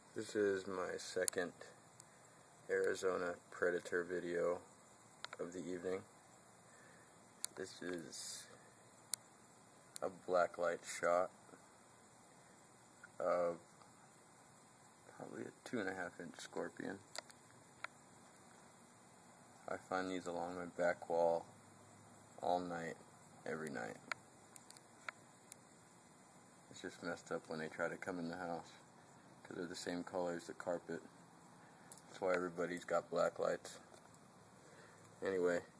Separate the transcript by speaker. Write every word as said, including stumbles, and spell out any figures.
Speaker 1: This is my second Arizona predator video of the evening. This is a blacklight shot of probably a two and a half inch scorpion. I find these along my back wall all night, every night. It's just messed up when they try to come in the house because they're the same color as the carpet. That's why everybody's got black lights. Anyway,